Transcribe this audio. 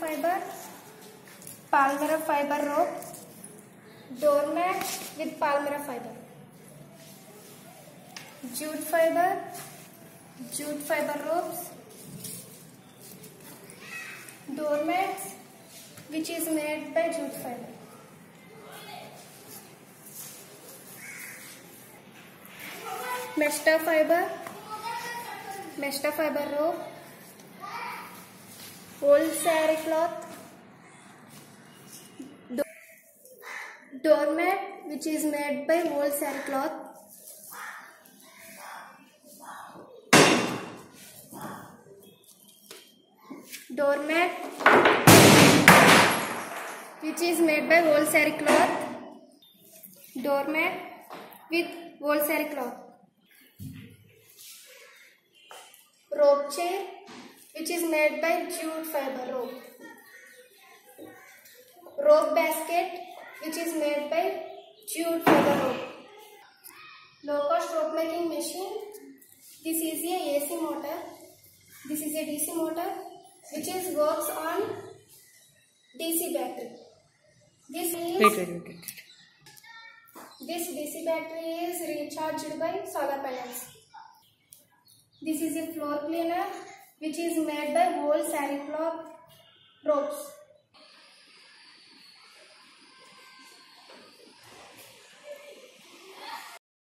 fiber, Palmyra fiber rope, doormat with Palmyra fiber, jute fiber ropes, doormats which is made by jute fiber, mesta fiber rope, old saree cloth, doormat which is made by old saree cloth, doormat which is made by old saree cloth, doormat with old saree cloth, rope chair which is made by jute fiber rope, rope basket which is made by jute fiber rope, low cost rope making machine. This is a AC motor, this is a DC motor which is works on DC battery. This DC battery is recharged by solar panels. This is a floor cleaner which is made by whole saree cloth ropes.